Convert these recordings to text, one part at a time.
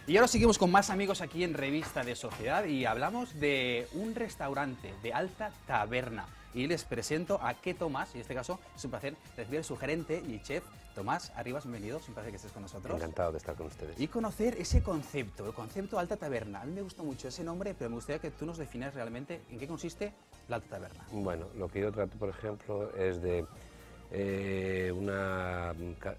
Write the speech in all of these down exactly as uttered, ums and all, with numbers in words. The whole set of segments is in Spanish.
Y ahora seguimos con más amigos aquí en Revista de Sociedad y hablamos de un restaurante de alta taberna. Y les presento a Qué Tomás, y en este caso es un placer recibir a su gerente y chef, Tomás Arribas. Bienvenido, es un placer que estés con nosotros. Encantado de estar con ustedes. Y conocer ese concepto, el concepto alta taberna. A mí me gusta mucho ese nombre, pero me gustaría que tú nos definas realmente en qué consiste la alta taberna. Bueno, lo que yo trato, por ejemplo, es de eh, una,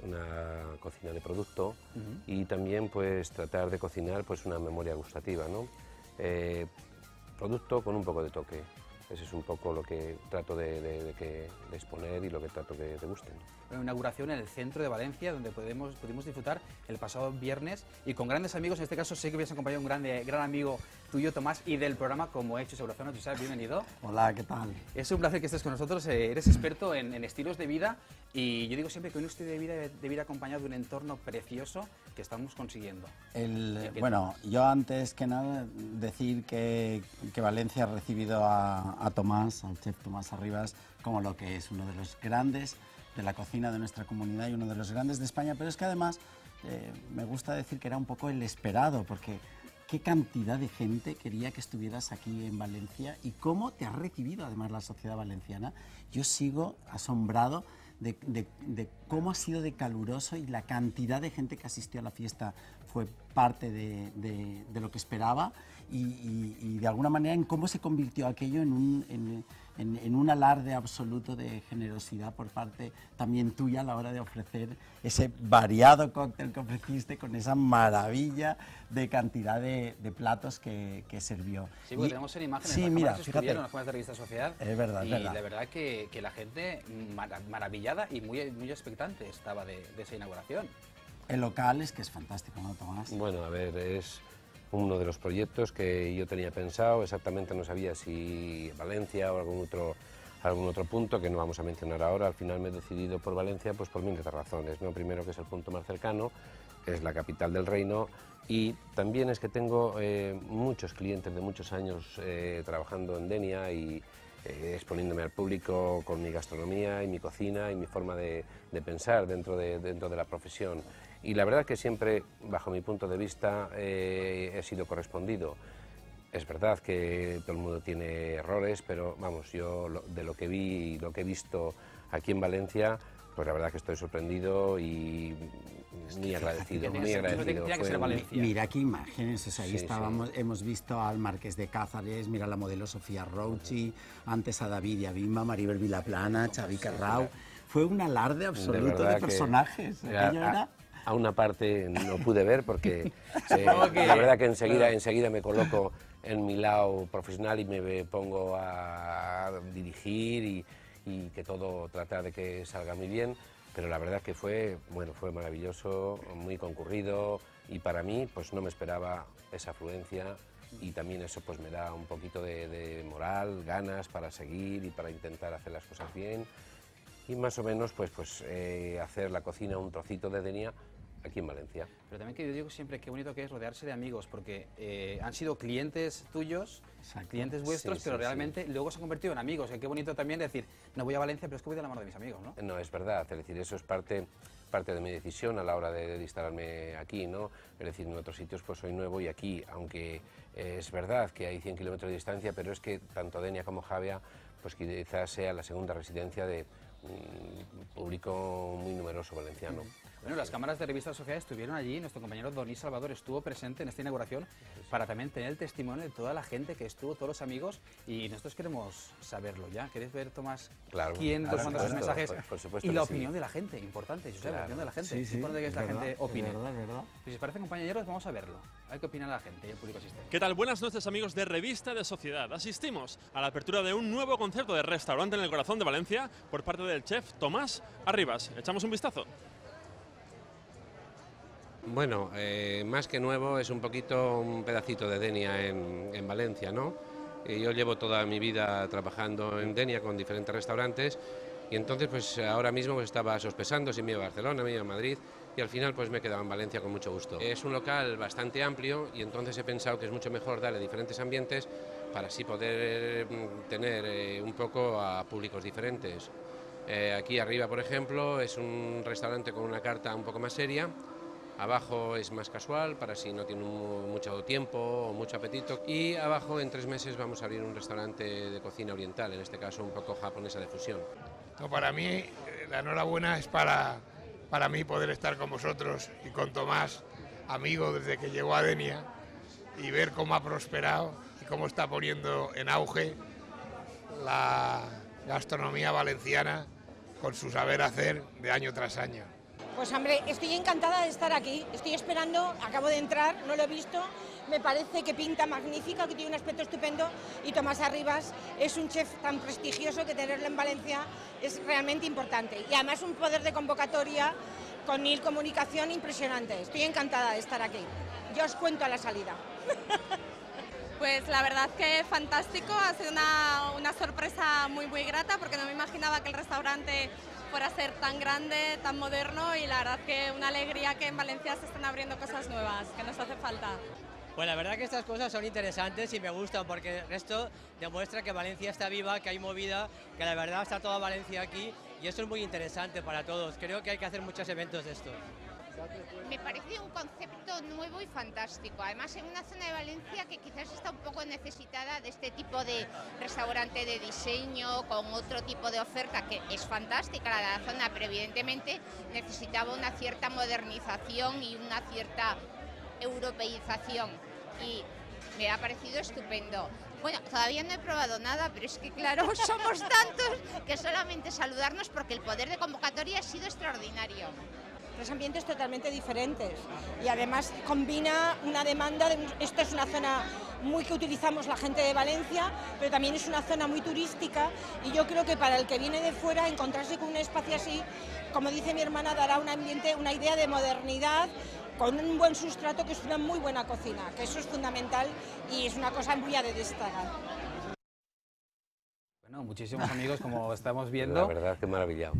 una cocina de producto uh-huh. y también pues tratar de cocinar pues una memoria gustativa, ¿no? Eh, producto con un poco de toque. Ese es un poco lo que trato de, de, de, que, de exponer y lo que trato que te gusten. Una inauguración en el centro de Valencia, donde podemos, pudimos disfrutar el pasado viernes y con grandes amigos. En este caso sé que habías acompañado a un grande, gran amigo tuyo, Tomás, y del programa Como Hecho sobre Zona. Josep, bienvenido. Hola, ¿qué tal? Es un placer que estés con nosotros. Eres experto en, en estilos de vida y yo digo siempre que un estilo de vida debe ir acompañado de un entorno precioso que estamos consiguiendo. El, bueno, yo antes que nada decir que, que Valencia ha recibido a, a Tomás, al chef Tomás Arribas, como lo que es uno de los grandes de la cocina de nuestra comunidad y uno de los grandes de España, pero es que además eh, me gusta decir que era un poco el esperado, porque qué cantidad de gente quería que estuvieras aquí en Valencia y cómo te ha recibido además la sociedad valenciana. Yo sigo asombrado de, de, de cómo ha sido de caluroso y la cantidad de gente que asistió a la fiesta fue parte de, de, de lo que esperaba y, y, y de alguna manera en cómo se convirtió aquello en un, en, en, en un alarde absoluto de generosidad por parte también tuya a la hora de ofrecer ese variado cóctel que ofreciste con esa maravilla de cantidad de, de platos que, que sirvió. Sí, porque y, tenemos en imágenes, sí, las mira, cámaras fíjate, estuvieron, las cámaras de Revista Sociedad. Es verdad, y es verdad. la verdad que, que la gente mar maravillada y muy, muy expectante estaba de, de esa inauguración. El local es que es fantástico, ¿no, Tomás? Bueno, a ver, es uno de los proyectos que yo tenía pensado, exactamente no sabía si Valencia o algún otro, algún otro punto que no vamos a mencionar ahora. Al final me he decidido por Valencia pues por miles de razones, ¿no? Primero que es el punto más cercano, es la capital del reino y también es que tengo eh, muchos clientes de muchos años eh, trabajando en Denia y eh, exponiéndome al público con mi gastronomía y mi cocina y mi forma de, de pensar dentro de, dentro de la profesión. Y la verdad que siempre, bajo mi punto de vista, eh, he sido correspondido. Es verdad que todo el mundo tiene errores, pero vamos, yo lo, de lo que vi y lo que he visto aquí en Valencia, pues la verdad que estoy sorprendido y muy agradecido, muy agradecido. Un... Mira qué imágenes, o sea, ahí sí, estábamos, sí. hemos visto al Marqués de Cázares, mira la modelo Sofía Rouchi, uh-huh. antes a David Yabimba, Maribel Vilaplana, Xavi Carrau. Fue un alarde absoluto de, de personajes. Era, era... A una parte no pude ver porque eh, la verdad que enseguida, enseguida me coloco en mi lado profesional y me pongo a dirigir y, y que todo trata de que salga muy bien, pero la verdad que fue, bueno, fue maravilloso, muy concurrido y para mí pues no me esperaba esa afluencia y también eso pues me da un poquito de, de moral, ganas para seguir y para intentar hacer las cosas bien. Y más o menos pues, pues eh, hacer la cocina un trocito de Denia aquí en Valencia. Pero también que yo digo siempre qué bonito que es rodearse de amigos, porque eh, han sido clientes tuyos, Exacto. clientes vuestros, sí, pero sí, realmente sí. luego se han convertido en amigos. Qué bonito también decir, no voy a Valencia, pero es que voy de la mano de mis amigos, ¿no? No, es verdad, es decir, eso es parte, parte de mi decisión a la hora de, de instalarme aquí, ¿no? Es decir, en otros sitios pues soy nuevo y aquí, aunque eh, es verdad que hay cien kilómetros de distancia, pero es que tanto Denia como Javea, pues quizás sea la segunda residencia de un público muy numeroso valenciano. Bueno, las cámaras de Revista Sociedad estuvieron allí, nuestro compañero Doní Salvador estuvo presente en esta inauguración para también tener el testimonio de toda la gente que estuvo, todos los amigos, y nosotros queremos saberlo ya. ¿Queréis ver, Tomás, claro, quién nos manda sus mensajes? Por, por supuesto y la sí. opinión de la gente, importante, Josep, claro. la opinión de la gente. Sí, sí, importante que es la verdad, gente opine. Es verdad, es verdad. Si os parece, compañeros, vamos a verlo. Hay que opinar la gente y el público asistente. ¿Qué tal? Buenas noches, amigos de Revista de Sociedad. Asistimos a la apertura de un nuevo concepto de restaurante en el corazón de Valencia por parte del chef Tomás Arribas. ¿Echamos un vistazo? Bueno, eh, más que nuevo es un poquito un pedacito de Denia en, en Valencia, ¿no? Eh, yo llevo toda mi vida trabajando en Denia con diferentes restaurantes y entonces pues ahora mismo pues, estaba sospesando si me iba a Barcelona, me iba a Madrid y al final pues me he quedado en Valencia con mucho gusto. Es un local bastante amplio y entonces he pensado que es mucho mejor darle diferentes ambientes para así poder tener eh, un poco a públicos diferentes. Eh, aquí arriba, por ejemplo, es un restaurante con una carta un poco más seria. Abajo es más casual, para si no tiene mucho tiempo o mucho apetito. Y abajo en tres meses vamos a abrir un restaurante de cocina oriental, en este caso un poco japonesa de fusión. No, para mí, la enhorabuena es para, para mí poder estar con vosotros y con Tomás, amigo desde que llegó a Denia, y ver cómo ha prosperado y cómo está poniendo en auge la gastronomía valenciana con su saber hacer de año tras año. Pues hombre, estoy encantada de estar aquí, estoy esperando, acabo de entrar, no lo he visto, me parece que pinta magnífica, que tiene un aspecto estupendo y Tomás Arribas es un chef tan prestigioso que tenerlo en Valencia es realmente importante y además un poder de convocatoria con il comunicación impresionante. Estoy encantada de estar aquí, yo os cuento a la salida. Pues la verdad que fantástico, ha sido una, una sorpresa muy muy grata porque no me imaginaba que el restaurante fuera a ser tan grande, tan moderno y la verdad que una alegría que en Valencia se están abriendo cosas nuevas, que nos hace falta. Pues la verdad que estas cosas son interesantes y me gustan porque esto demuestra que Valencia está viva, que hay movida, que la verdad está toda Valencia aquí y eso es muy interesante para todos. Creo que hay que hacer muchos eventos de esto. Me parece un concepto nuevo y fantástico, además en una zona de Valencia que quizás está un poco necesitada de este tipo de restaurante de diseño, con otro tipo de oferta que es fantástica la de la zona, pero evidentemente necesitaba una cierta modernización y una cierta europeización y me ha parecido estupendo. Bueno, todavía no he probado nada, pero es que claro, somos tantos que solamente saludarnos porque el poder de convocatoria ha sido extraordinario. Tres ambientes totalmente diferentes y además combina una demanda, de, esto es una zona muy que utilizamos la gente de Valencia, pero también es una zona muy turística y yo creo que para el que viene de fuera encontrarse con un espacio así, como dice mi hermana, dará un ambiente, una idea de modernidad, con un buen sustrato que es una muy buena cocina, que eso es fundamental y es una cosa muy a de destacar. Bueno, muchísimos amigos, como estamos viendo. La verdad que maravillado.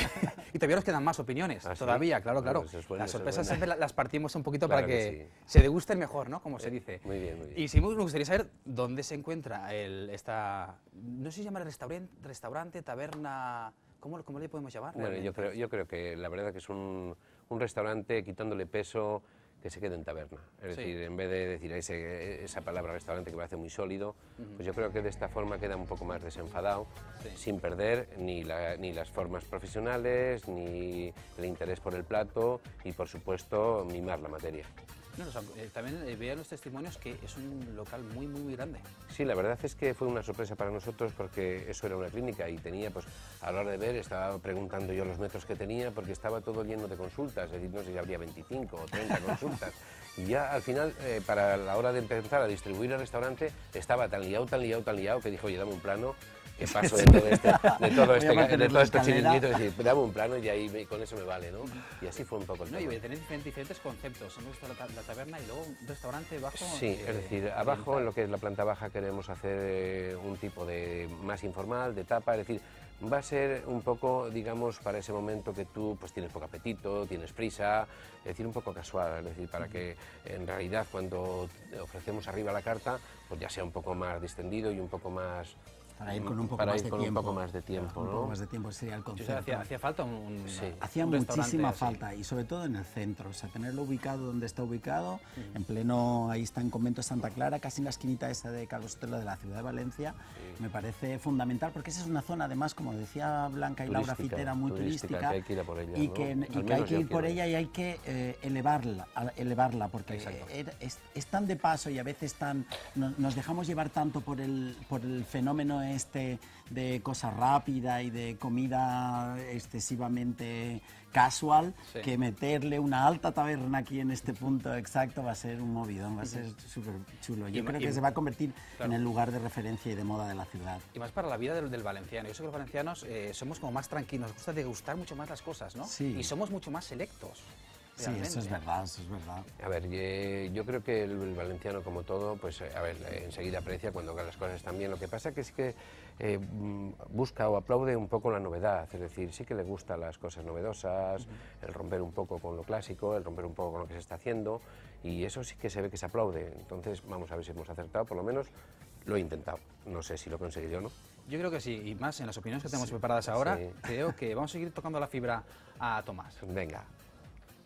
Y todavía nos quedan más opiniones, ¿Ah, todavía, sí? claro, claro. Bueno, es bueno, las sorpresas siempre las partimos un poquito claro para que, que sí. se degusten mejor, ¿no? Como eh, se dice. Muy bien, muy bien. Y sí, me gustaría saber dónde se encuentra el, esta, no sé si se llama restaurante, restaurante, taberna, ¿cómo, cómo le podemos llamar? Bueno, yo creo, yo creo que la verdad que es un, un restaurante quitándole peso, que se quede en taberna. Es sí. decir, en vez de decir ese, esa palabra restaurante que parece muy sólido, uh-huh. pues yo creo que de esta forma queda un poco más desenfadado, sí. sin perder ni, la, ni las formas profesionales, ni el interés por el plato y, por supuesto, mimar la materia. No, o sea, eh, también eh, vean los testimonios que es un local muy, muy, muy grande. Sí, la verdad es que fue una sorpresa para nosotros porque eso era una clínica y tenía, pues, a la hora de ver, estaba preguntando yo los metros que tenía porque estaba todo lleno de consultas, es decir, no sé si habría veinticinco o treinta consultas. Y ya al final, eh, para la hora de empezar a distribuir el restaurante, estaba tan liado, tan liado, tan liado que dijo, oye, dame un plano. Que paso de todo este, de todo este, de todo este chiringuito, es decir, dame un plano y ahí me, con eso me vale, ¿no? Y así fue un poco el no, tema. Y tenéis diferentes, diferentes conceptos, hemos visto la, la taberna y luego un restaurante bajo. Sí, eh, es decir, abajo, en lo que es la planta baja, queremos hacer eh, un tipo de más informal, de tapa, es decir, va a ser un poco, digamos, para ese momento que tú pues tienes poco apetito, tienes prisa, es decir, un poco casual, es decir, para que en realidad cuando ofrecemos arriba la carta, pues ya sea un poco más distendido y un poco más... Para ir con un poco, para más, ir de con tiempo. un poco más de tiempo. Un ¿no? poco más de tiempo sería el concepto. Hacía, hacía falta un, un, sí. Hacía un muchísima así. falta y sobre todo en el centro, o sea, tenerlo ubicado donde está ubicado, mm. en pleno, ahí está en Convento Santa Clara, casi en la esquinita esa de Carlos Sotelo de la ciudad de Valencia, sí. me parece fundamental porque esa es una zona, además, como decía Blanca y turística, Laura Fitera, muy turística, turística que hay que ir a por ella, y ¿no? que, y que hay que ir por ella y hay que eh, elevarla, elevarla, porque es, es, es tan de paso y a veces tan, no, nos dejamos llevar tanto por el, por el fenómeno este de cosa rápida y de comida excesivamente casual, sí. que meterle una alta taberna aquí en este punto exacto va a ser un movidón, va a ser súper chulo. Yo y, creo y, que se va a convertir claro. en el lugar de referencia y de moda de la ciudad. Y más para la vida del, del valenciano. Yo sé que los valencianos eh, somos como más tranquilos, nos gusta degustar mucho más las cosas, ¿no? Sí. Y somos mucho más selectos. Realmente. Sí, eso es verdad, eso es verdad. A ver, eh, yo creo que el, el valenciano, como todo, pues, a ver, eh, enseguida aprecia cuando las cosas están bien. Lo que pasa que es que eh, busca o aplaude un poco la novedad, es decir, sí que le gustan las cosas novedosas, uh-huh. el romper un poco con lo clásico, el romper un poco con lo que se está haciendo, y eso sí que se ve que se aplaude. Entonces, vamos a ver si hemos acertado, por lo menos lo he intentado. No sé si lo conseguiré o no. Yo creo que sí, y más en las opiniones que tenemos sí, preparadas ahora, sí. creo que vamos a seguir tocando la fibra a Tomás. Venga.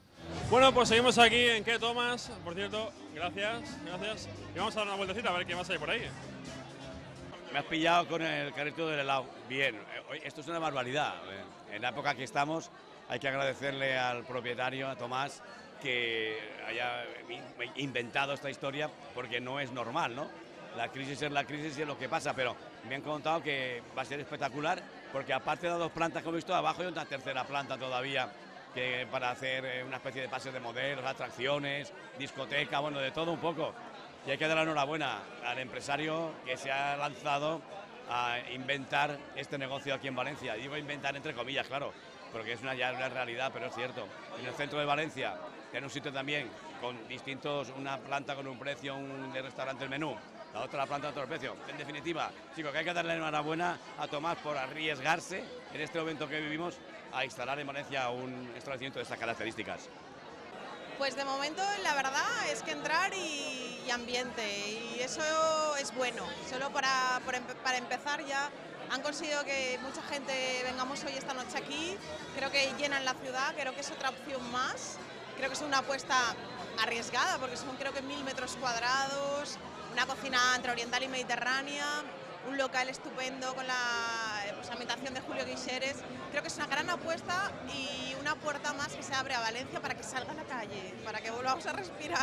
Bueno, pues seguimos aquí en ¿Qué tomas? Por cierto, gracias, gracias. Y vamos a dar una vueltecita a ver qué más hay por ahí. Me has pillado con el carrito del helado. Bien, esto es una barbaridad. En la época que estamos hay que agradecerle al propietario, a Tomás, que haya inventado esta historia, porque no es normal, ¿no? La crisis es la crisis y es lo que pasa, pero me han contado que va a ser espectacular, porque aparte de las dos plantas que he visto, abajo hay una tercera planta todavía, que para hacer una especie de pase de modelos, atracciones, discoteca, bueno, de todo un poco. Y hay que dar la enhorabuena al empresario que se ha lanzado a inventar este negocio aquí en Valencia. Digo inventar entre comillas, claro, porque es una, ya una realidad, pero es cierto. En el centro de Valencia, en un sitio también con distintos, una planta con un precio, un restaurante el menú, la otra planta otro precio. En definitiva, chicos, que hay que darle la enhorabuena a Tomás por arriesgarse en este momento que vivimos a instalar en Valencia un establecimiento de estas características. Pues de momento la verdad es que entrar y, y ambiente, y eso es bueno. Solo para, para, para empezar ya han conseguido que mucha gente vengamos hoy esta noche aquí. Creo que llenan la ciudad, creo que es otra opción más. Creo que es una apuesta arriesgada porque son creo que mil metros cuadrados, una cocina entre oriental y mediterránea, un local estupendo con la pues, ambientación de Julio Guixeres. Creo que es una gran apuesta y una puerta más que se abre a Valencia para que salga a la calle, para que volvamos a respirar.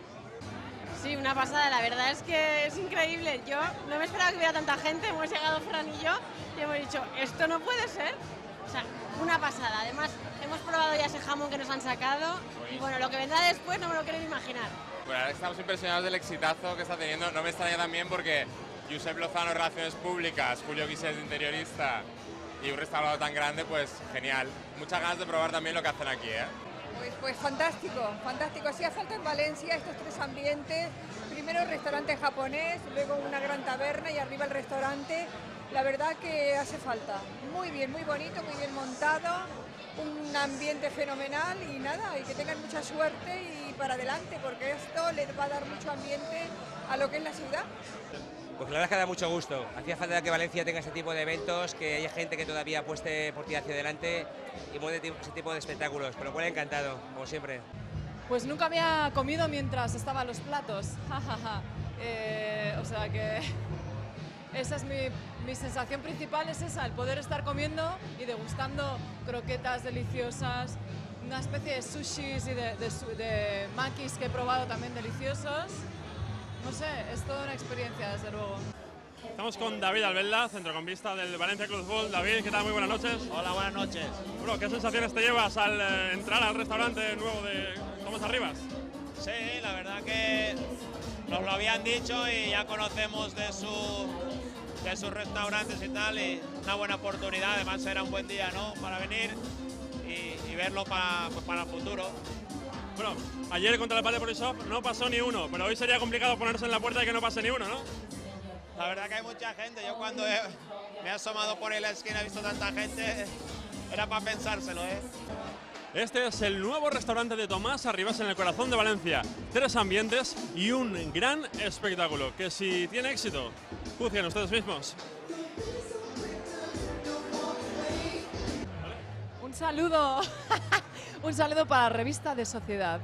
Sí, una pasada, la verdad es que es increíble. Yo no me esperaba que hubiera tanta gente, hemos llegado Fran y yo y hemos dicho, esto no puede ser. O sea, una pasada. Además, hemos probado ya ese jamón que nos han sacado y bueno, lo que vendrá después no me lo quiero ni imaginar. Bueno, ahora estamos impresionados del exitazo que está teniendo. No me extraña también porque Josep Lozano, Relaciones Públicas, Julio Guixeres, interiorista, y un restaurante tan grande, pues genial. Muchas ganas de probar también lo que hacen aquí, ¿eh? Pues, pues fantástico, fantástico. Hacía falta en Valencia estos tres ambientes. Primero el restaurante japonés, luego una gran taberna y arriba el restaurante. La verdad que hace falta. Muy bien, muy bonito, muy bien montado, un ambiente fenomenal y nada, y que tengan mucha suerte y para adelante, porque esto les va a dar mucho ambiente a lo que es la ciudad. Pues la verdad es que da mucho gusto. Hacía falta que Valencia tenga este tipo de eventos, que haya gente que todavía apueste por ti hacia adelante y mueve ese tipo de espectáculos, con lo cual encantado, como siempre. Pues nunca había comido mientras estaban los platos, eh, o sea que esa es mi, mi sensación principal, es esa, el poder estar comiendo y degustando croquetas deliciosas, una especie de sushis y de, de, de makis que he probado también deliciosos. No sé, es toda una experiencia, desde luego. Estamos con David Albelda, centrocampista del Valencia Club de Fútbol. David, ¿qué tal? Muy buenas noches. Hola, buenas noches. Bueno, ¿qué sensaciones te llevas al eh, entrar al restaurante nuevo de Tomás Arribas? Sí, la verdad que nos lo habían dicho y ya conocemos de, su, de sus restaurantes y tal, y una buena oportunidad, además era un buen día, ¿no?, para venir y, y verlo para, pues, para el futuro. Bueno, ayer contra el Padre Borisov no pasó ni uno, pero hoy sería complicado ponerse en la puerta y que no pase ni uno, ¿no? La verdad que hay mucha gente. Yo cuando he, me he asomado por ahí la esquina he visto tanta gente, era para pensárselo, ¿eh? Este es el nuevo restaurante de Tomás Arribas en el corazón de Valencia. Tres ambientes y un gran espectáculo, que si tiene éxito, juzguen ustedes mismos. Un saludo. Un saludo para la revista de Sociedad.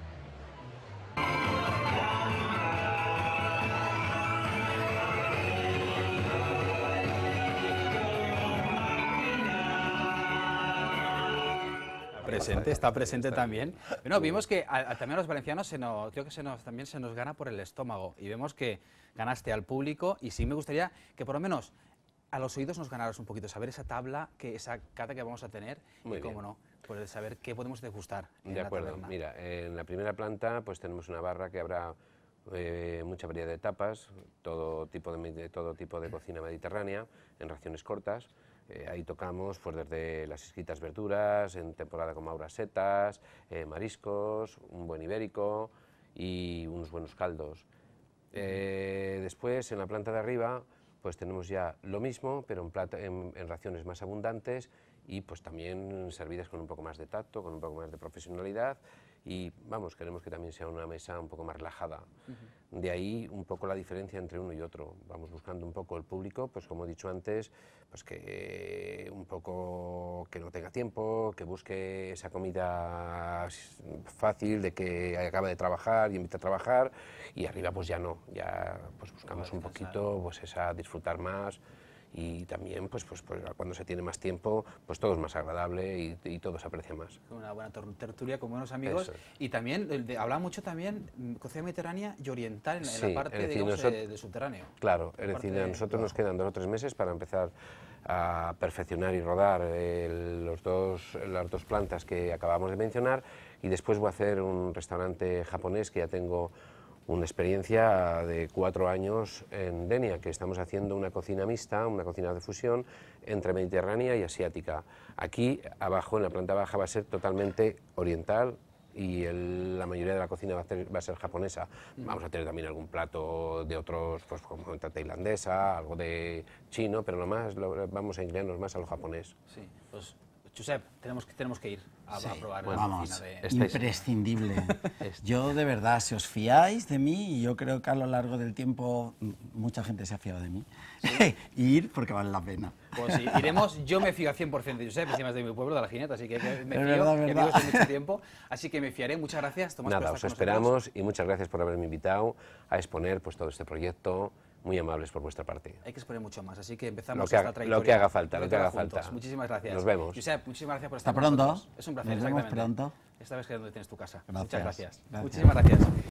Presente, está presente también. Bueno, vimos que a, a, también a los valencianos se nos, creo que se nos, también se nos gana por el estómago y vemos que ganaste al público y sí me gustaría que por lo menos a los oídos nos ganaras un poquito, saber esa tabla, que esa cata que vamos a tener Muy y cómo no, pues saber qué podemos degustar. En de la acuerdo, taberna. Mira, en la primera planta pues tenemos una barra que habrá eh, mucha variedad de tapas, todo tipo de, de, todo tipo de cocina mediterránea, en raciones cortas. Eh, ahí tocamos pues, desde las exquisitas verduras, en temporada con mauras setas, eh, mariscos, un buen ibérico y unos buenos caldos. Eh, después, en la planta de arriba, pues tenemos ya lo mismo, pero en, plata, en, en raciones más abundantes y pues también servidas con un poco más de tacto, con un poco más de profesionalidad y vamos, queremos que también sea una mesa un poco más relajada. Ujú. De ahí un poco la diferencia entre uno y otro. Vamos buscando un poco el público, pues como he dicho antes, pues que un poco que no tenga tiempo, que busque esa comida fácil, de que acaba de trabajar y empieza a trabajar, y arriba pues ya no, ya pues buscamos un poquito pues esa disfrutar más. Y también, pues, pues, pues cuando se tiene más tiempo, pues todo es más agradable y, y todo se aprecia más. Una buena tertulia con buenos amigos. Eso. Y también, de, de, habla mucho también mm, cocina mediterránea y oriental en, la- en Sí, la parte, es decir, digamos, nosotros- eh, del subterráneo. Claro, La es parte decir, a de- nosotros nos quedan dos o tres meses para empezar a perfeccionar y rodar el- los dos, las dos plantas que acabamos de mencionar, y después voy a hacer un restaurante japonés que ya tengo una experiencia de cuatro años en Denia, que estamos haciendo una cocina mixta, una cocina de fusión entre mediterránea y asiática. Aquí abajo, en la planta baja, va a ser totalmente oriental y el- la mayoría de la cocina va a, ser, va a ser japonesa. Vamos a tener también algún plato de otros, pues como tailandesa, algo de chino, pero lo más, lo- vamos a inclinarnos más a lo japonés. Sí, pues Josep, tenemos que, tenemos que ir a, Sí, a probar bueno, la vamos, cocina de... Estáis- imprescindible. Yo de verdad, si os fiáis de mí, y yo creo que a lo largo del tiempo m- mucha gente se ha fiado de mí, ir porque vale la pena. Pues sí, iremos, yo me fío al cien por ciento de Josep, encima es de mi pueblo, de la Gineta, así que que me Es fío, verdad, que verdad. vivo hace mucho tiempo, así que me fiaré. Muchas gracias, Tomás, por Nada, estar os con nosotros. esperamos y muchas gracias por haberme invitado a exponer pues todo este proyecto. Muy amables por vuestra parte. Hay que exponer mucho más, así que empezamos Lo que esta haga- trayectoria. lo que haga falta, lo que haga juntos. falta. Muchísimas gracias. Nos vemos. Josep, muchísimas gracias por estar Hasta con pronto. nosotros. Es un placer, Nos vemos exactamente. pronto. Esta vez que es donde tienes tu casa. Gracias. Muchas gracias. Gracias. Muchísimas gracias.